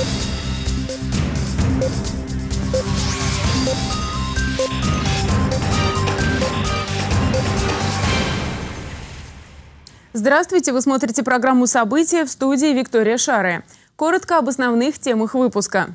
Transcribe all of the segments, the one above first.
Здравствуйте! Вы смотрите программу «События», в студии Виктория Шарая. Коротко об основных темах выпуска.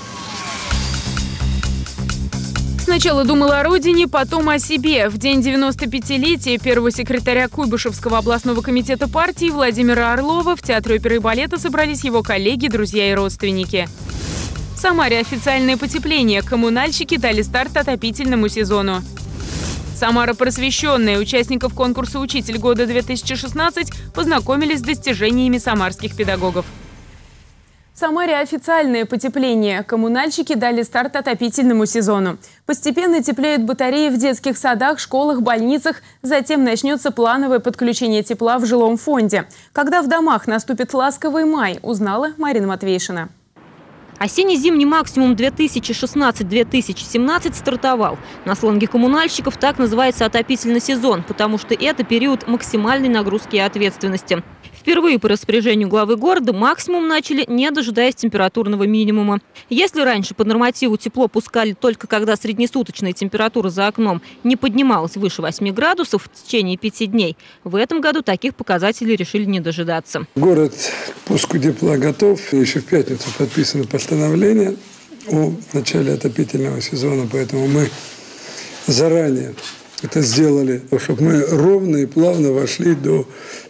Сначала думал о родине, потом о себе. В день 95-летия первого секретаря Куйбышевского областного комитета партии Владимира Орлова в Театре оперы и балета собрались его коллеги, друзья и родственники. В Самаре официальное потепление. Коммунальщики дали старт отопительному сезону. Самара просвещенная. Участников конкурса «Учитель года-2016» познакомились с достижениями самарских педагогов. В Самаре официальное потепление. Коммунальщики дали старт отопительному сезону. Постепенно теплеют батареи в детских садах, школах, больницах. Затем начнется плановое подключение тепла в жилом фонде. Когда в домах наступит ласковый май, узнала Марина Матвейшина. Осенне-зимний максимум 2016-2017 стартовал. На сленге коммунальщиков так называется отопительный сезон, потому что это период максимальной нагрузки и ответственности. Впервые по распоряжению главы города максимум начали, не дожидаясь температурного минимума. Если раньше по нормативу тепло пускали только когда среднесуточная температура за окном не поднималась выше 8 градусов в течение 5 дней, в этом году таких показателей решили не дожидаться. Город к пуску тепла готов. Еще в пятницу подписано постановление о начале отопительного сезона, поэтому мы заранее это сделали, чтобы мы ровно и плавно вошли до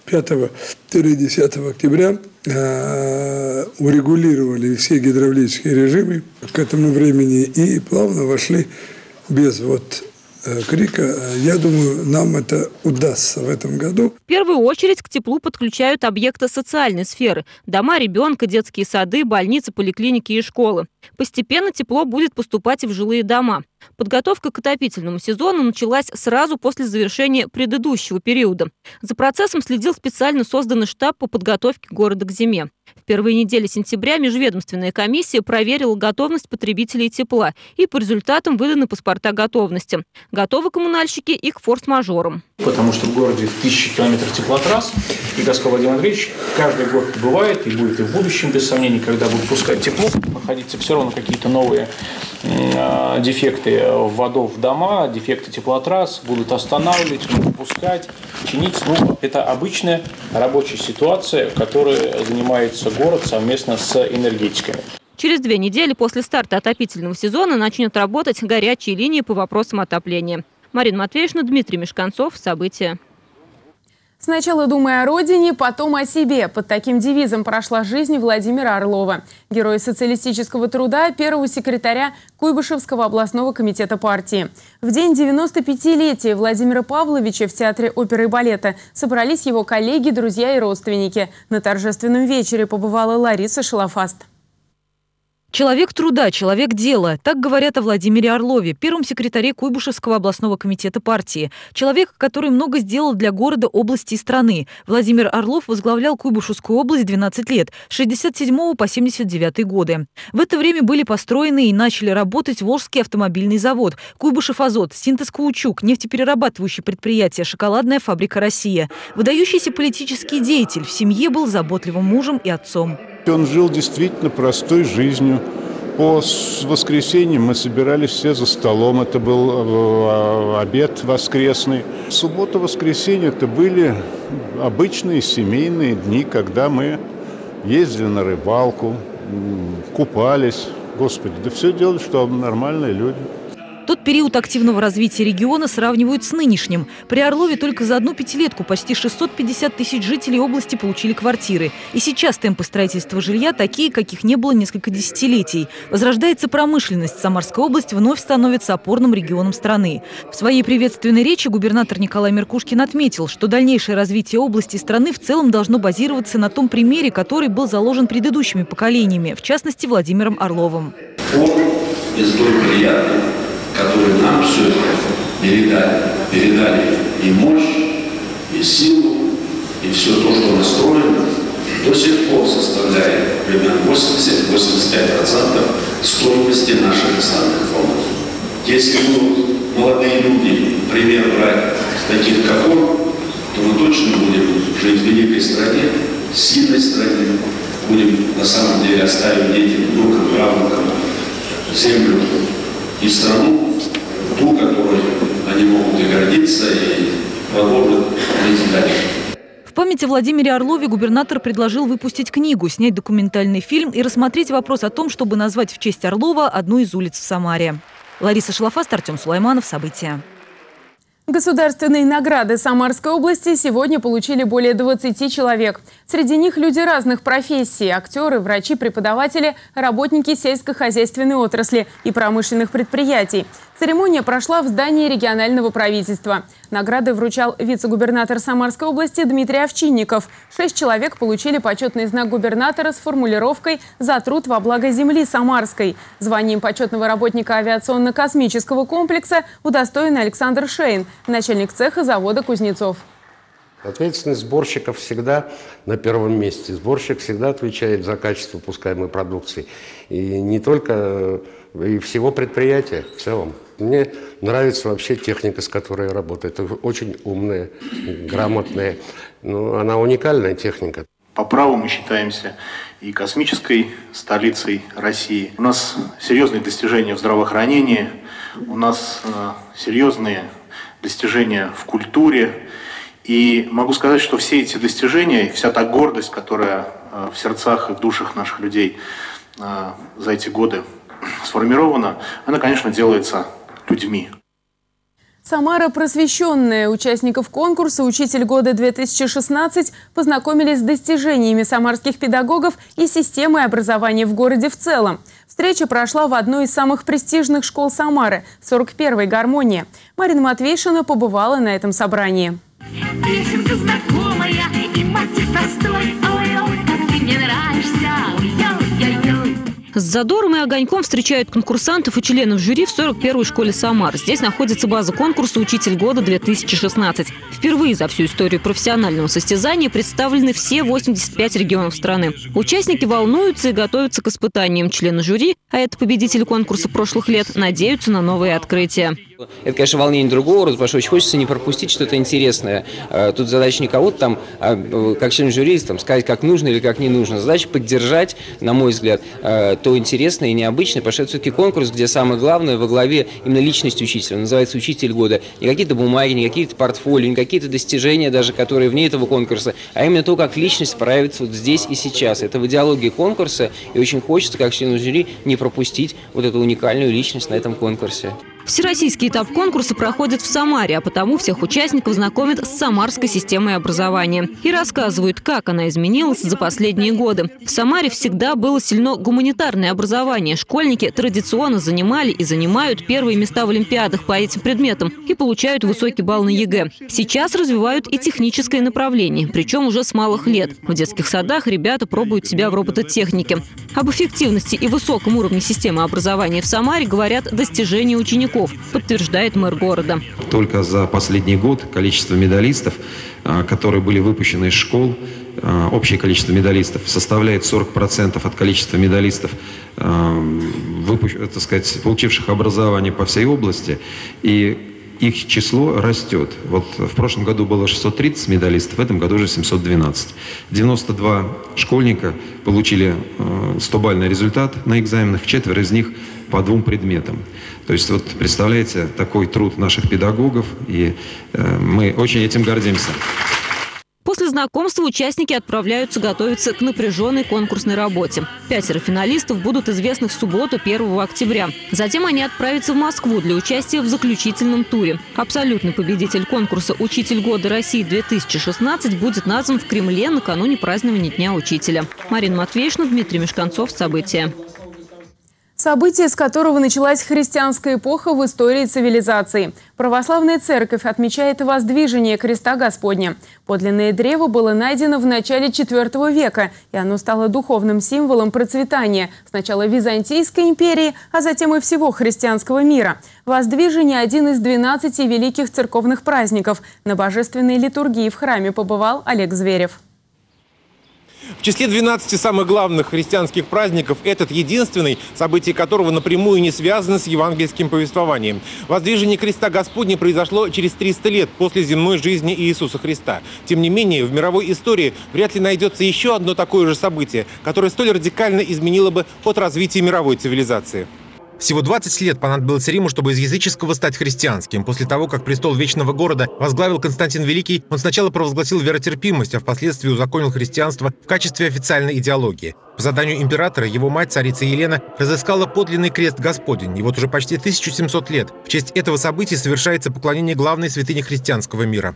5-10 октября, урегулировали все гидравлические режимы к этому времени и плавно вошли без крика. Я думаю, нам это удастся в этом году. В первую очередь к теплу подключают объекты социальной сферы – дома ребенка, детские сады, больницы, поликлиники и школы. Постепенно тепло будет поступать и в жилые дома. Подготовка к отопительному сезону началась сразу после завершения предыдущего периода. За процессом следил специально созданный штаб по подготовке города к зиме. В первые недели сентября межведомственная комиссия проверила готовность потребителей тепла, и по результатам выданы паспорта готовности. Готовы коммунальщики и к форс-мажорам. Потому что в городе 1000 километров теплотрасс, и, как сказал Владимир Андреевич, каждый год бывает и будет и в будущем, без сомнений, когда будут пускать тепло, находиться все равно какие-то новые дефекты вводов в дома, дефекты теплотрасс, будут останавливать, пускать, чинить. Это обычная рабочая ситуация, которой занимается город совместно с энергетиками. Через 2 недели после старта отопительного сезона начнет работать горячие линии по вопросам отопления. Марина Матвейшина, Дмитрий Мешканцов. События. Сначала думай о родине, потом о себе. Под таким девизом прошла жизнь Владимира Орлова, героя социалистического труда, первого секретаря Куйбышевского областного комитета партии. В день 95-летия Владимира Павловича в Театре оперы и балета собрались его коллеги, друзья и родственники. На торжественном вечере побывала Лариса Шалафаст. Человек труда, человек дела. Так говорят о Владимире Орлове, первом секретаре Куйбышевского областного комитета партии. Человек, который много сделал для города, области и страны. Владимир Орлов возглавлял Куйбышевскую область 12 лет, с 67 по 79 годы. В это время были построены и начали работать Волжский автомобильный завод, Куйбышев-Азот, Синтез-Каучук, нефтеперерабатывающее предприятие, шоколадная фабрика «Россия». Выдающийся политический деятель, в семье был заботливым мужем и отцом. Он жил действительно простой жизнью. По воскресеньям мы собирались все за столом. Это был обед воскресный. Суббота-воскресенье – это были обычные семейные дни, когда мы ездили на рыбалку, купались. Господи, да все делали, что нормальные люди. Тот период активного развития региона сравнивают с нынешним. При Орлове только за одну пятилетку почти 650 тысяч жителей области получили квартиры. И сейчас темпы строительства жилья такие, каких не было несколько десятилетий. Возрождается промышленность. Самарская область вновь становится опорным регионом страны. В своей приветственной речи губернатор Николай Меркушкин отметил, что дальнейшее развитие области и страны в целом должно базироваться на том примере, который был заложен предыдущими поколениями, в частности, Владимиром Орловым. Он из той приятной, которые нам все это передали и мощь, и силу, и все то, что настроено, до сих пор составляет примерно 80-85% стоимости наших основных фондов. Если будут молодые люди пример брать таких, как он, то мы точно будем жить в великой стране, сильной стране, будем на самом деле оставить детям, внукам, правнукам землю и страну, ту, которой они могут и гордиться, и свободно жить дальше. В память о Владимире Орлове губернатор предложил выпустить книгу, снять документальный фильм и рассмотреть вопрос о том, чтобы назвать в честь Орлова одну из улиц в Самаре. Лариса Шалафаст, Артем Сулайманов. События. Государственные награды Самарской области сегодня получили более 20 человек. Среди них люди разных профессий – актеры, врачи, преподаватели, работники сельскохозяйственной отрасли и промышленных предприятий. Церемония прошла в здании регионального правительства. Награды вручал вице-губернатор Самарской области Дмитрий Овчинников. 6 человек получили почетный знак губернатора с формулировкой «За труд во благо земли Самарской». Званием почетного работника авиационно-космического комплекса удостоен Александр Шейн, начальник цеха завода «Кузнецов». Ответственность сборщиков всегда на первом месте. Сборщик всегда отвечает за качество выпускаемой продукции. И не только, и всего предприятия в целом. Мне нравится вообще техника, с которой я работаю. Это очень умная, грамотная, но она уникальная техника. По праву мы считаемся и космической столицей России. У нас серьезные достижения в здравоохранении, у нас серьезные достижения в культуре. И могу сказать, что все эти достижения, вся та гордость, которая в сердцах и в душах наших людей за эти годы сформирована, она, конечно, делается людьми. Самара просвещенная. Участников конкурса «Учитель года-2016» познакомились с достижениями самарских педагогов и системой образования в городе в целом. Встреча прошла в одной из самых престижных школ Самары – 41-й «Гармония». Марина Матвейшина побывала на этом собрании. Песенка знакомая, и мотив простой. Ой-ой, как ты мне нравишься, ой-ой-ой-ой. С задором и огоньком встречают конкурсантов и членов жюри в 41-й школе Самар. Здесь находится база конкурса «Учитель года-2016». Впервые за всю историю профессионального состязания представлены все 85 регионов страны. Участники волнуются и готовятся к испытаниям. Члены жюри, а это победители конкурса прошлых лет, надеются на новые открытия. Это, конечно, волнение другого рода, потому что очень хочется не пропустить что-то интересное. Тут задача не кого-то там, как член жюри, там, сказать, как нужно или как не нужно. Задача поддержать, на мой взгляд, то интересное и необычное, потому что это все-таки конкурс, где самое главное во главе именно личность учителя. Он называется «Учитель года». Не какие-то бумаги, не какие-то портфолио, не какие-то достижения даже, которые вне этого конкурса, а именно то, как личность проявится вот здесь и сейчас. Это в идеологии конкурса, и очень хочется, как члену жюри, не пропустить вот эту уникальную личность на этом конкурсе. Всероссийский этап конкурса проходит в Самаре, а потому всех участников знакомят с самарской системой образования. И рассказывают, как она изменилась за последние годы. В Самаре всегда было сильно гуманитарное образование. Школьники традиционно занимали и занимают первые места в олимпиадах по этим предметам и получают высокий балл на ЕГЭ. Сейчас развивают и техническое направление, причем уже с малых лет. В детских садах ребята пробуют себя в робототехнике. Об эффективности и высоком уровне системы образования в Самаре говорят достижения учеников, подтверждает мэр города. Только за последний год количество медалистов, которые были выпущены из школ, общее количество медалистов составляет 40% от количества медалистов, так сказать, получивших образование по всей области. И их число растет. Вот в прошлом году было 630 медалистов, в этом году уже 712. 92 школьника получили 100-бальный результат на экзаменах, 4 из них по 2 предметам. То есть, вот представляете, такой труд наших педагогов, и мы очень этим гордимся. После знакомства участники отправляются готовиться к напряженной конкурсной работе. 5 финалистов будут известны в субботу, 1 октября. Затем они отправятся в Москву для участия в заключительном туре. Абсолютный победитель конкурса «Учитель года России-2016» будет назван в Кремле накануне празднования Дня учителя. Марина Матвейшина, Дмитрий Мешканцов. События. Событие, с которого началась христианская эпоха в истории цивилизации. Православная церковь отмечает воздвижение креста Господня. Подлинное древо было найдено в начале IV века, и оно стало духовным символом процветания сначала Византийской империи, а затем и всего христианского мира. Воздвижение – один из 12 великих церковных праздников. На божественной литургии в храме побывал Олег Зверев. В числе 12 самых главных христианских праздников этот единственный, событие которого напрямую не связано с евангельским повествованием. Воздвижение креста Господня произошло через 300 лет после земной жизни Иисуса Христа. Тем не менее, в мировой истории вряд ли найдется еще одно такое же событие, которое столь радикально изменило бы ход развития мировой цивилизации. Всего 20 лет понадобилось Риму, чтобы из языческого стать христианским. После того, как престол Вечного Города возглавил Константин Великий, он сначала провозгласил веротерпимость, а впоследствии узаконил христианство в качестве официальной идеологии. По заданию императора его мать, царица Елена, разыскала подлинный крест Господень. И вот уже почти 1700 лет в честь этого события совершается поклонение главной святыне христианского мира.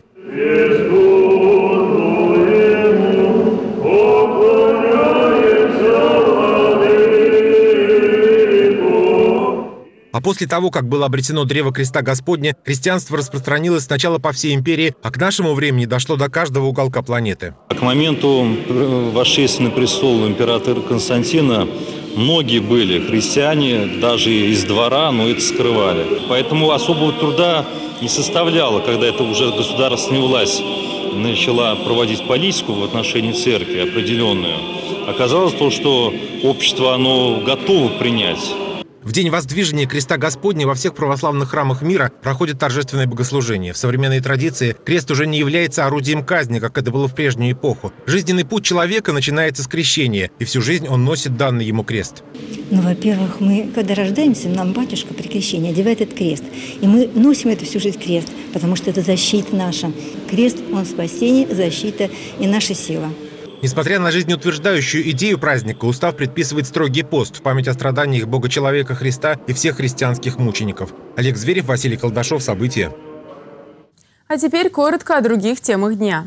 А после того, как было обретено древо креста Господня, христианство распространилось сначала по всей империи, а к нашему времени дошло до каждого уголка планеты. К моменту восшествия на престол императора Константина многие были христиане, даже из двора, но это скрывали. Поэтому особого труда не составляло, когда это уже государственная власть начала проводить политику в отношении церкви определенную. Оказалось то, что общество оно готово принять. В день воздвижения креста Господня во всех православных храмах мира проходит торжественное богослужение. В современной традиции крест уже не является орудием казни, как это было в прежнюю эпоху. Жизненный путь человека начинается с крещения, и всю жизнь он носит данный ему крест. Ну, во-первых, мы, когда рождаемся, нам батюшка при крещении одевает этот крест. И мы носим это всю жизнь крест, потому что это защита наша. Крест, он спасение, защита и наша сила. Несмотря на жизнеутверждающую идею праздника, устав предписывает строгий пост в память о страданиях Бога-человека Христа и всех христианских мучеников. Олег Зверев, Василий Колдашов. События. А теперь коротко о других темах дня.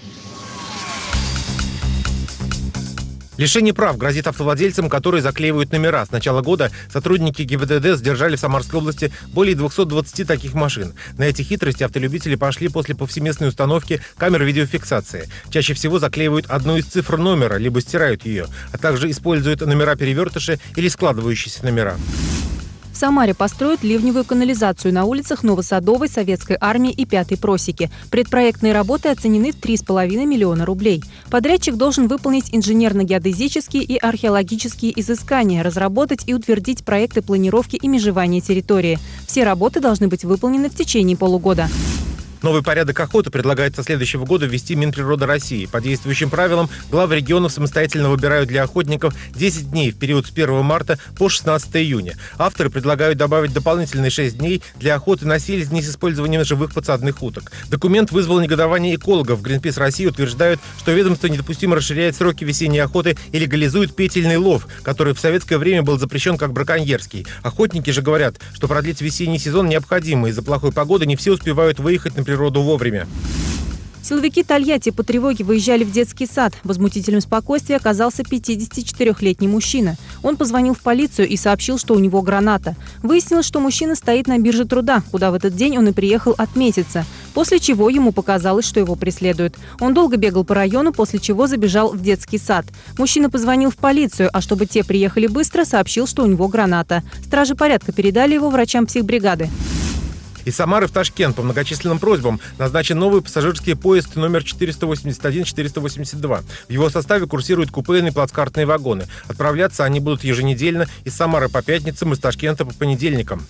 Лишение прав грозит автовладельцам, которые заклеивают номера. С начала года сотрудники ГИБДД задержали в Самарской области более 220 таких машин. На эти хитрости автолюбители пошли после повсеместной установки камер видеофиксации. Чаще всего заклеивают одну из цифр номера, либо стирают ее, а также используют номера-перевертыши или складывающиеся номера. В Самаре построят ливневую канализацию на улицах Новосадовой, Советской армии и 5-й просеки. Предпроектные работы оценены в 3,5 миллиона рублей. Подрядчик должен выполнить инженерно-геодезические и археологические изыскания, разработать и утвердить проекты планировки и межевания территории. Все работы должны быть выполнены в течение полугода. Новый порядок охоты предлагает со следующего года ввести Минприрода России. По действующим правилам главы регионов самостоятельно выбирают для охотников 10 дней в период с 1 марта по 16 июня. Авторы предлагают добавить дополнительные 6 дней для охоты на селезни с использованием живых подсадных уток. Документ вызвал негодование экологов. Greenpeace России утверждают, что ведомство недопустимо расширяет сроки весенней охоты и легализует петельный лов, который в советское время был запрещен как браконьерский. Охотники же говорят, что продлить весенний сезон необходимо. Из-за плохой погоды не все успевают выехать на природу вовремя. Силовики Тольятти по тревоге выезжали в детский сад. Возмутителем спокойствия оказался 54-летний мужчина. Он позвонил в полицию и сообщил, что у него граната. Выяснилось, что мужчина стоит на бирже труда, куда в этот день он и приехал отметиться. После чего ему показалось, что его преследуют. Он долго бегал по району, после чего забежал в детский сад. Мужчина позвонил в полицию, а чтобы те приехали быстро, сообщил, что у него граната. Стражи порядка передали его врачам психбригады. Из Самары в Ташкент по многочисленным просьбам назначен новый пассажирский поезд номер 481-482. В его составе курсируют купейные плацкартные вагоны. Отправляться они будут еженедельно из Самары по пятницам, из Ташкента по понедельникам.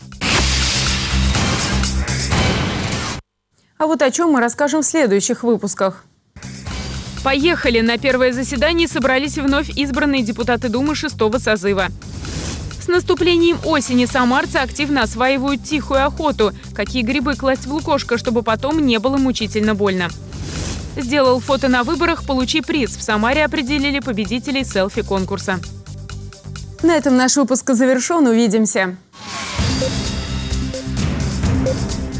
А вот о чем мы расскажем в следующих выпусках. Поехали! На первое заседание собрались вновь избранные депутаты Думы 6-го созыва. С наступлением осени самарцы активно осваивают тихую охоту. Какие грибы класть в лукошко, чтобы потом не было мучительно больно. Сделал фото на выборах, получи приз. В Самаре определили победителей селфи-конкурса. На этом наш выпуск завершен. Увидимся.